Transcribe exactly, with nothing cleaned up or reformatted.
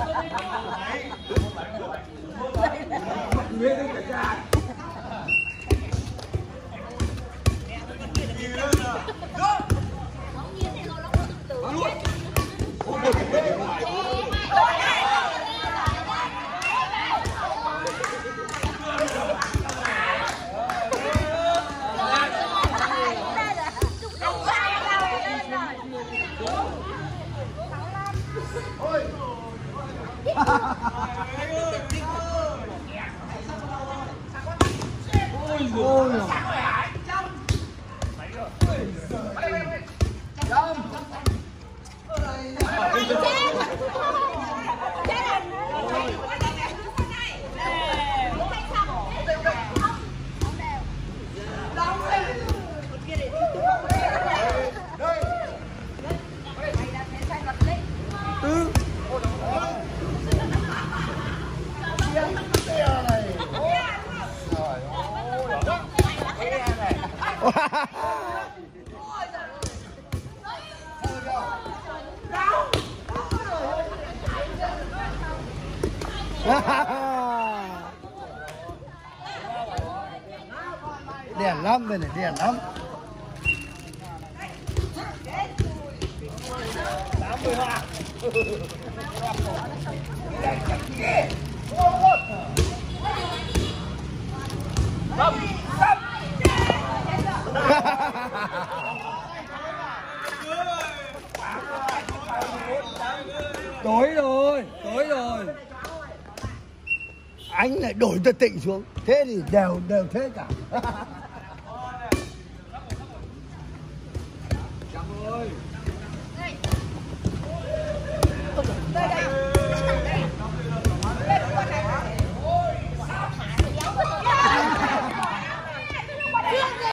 Ôi. Đèn lắm đây này, đèn lắm. Tối rồi, tối rồi. Anh lại đổi tật tịnh xuống. Thế thì đều đều thế cả. Đây đây.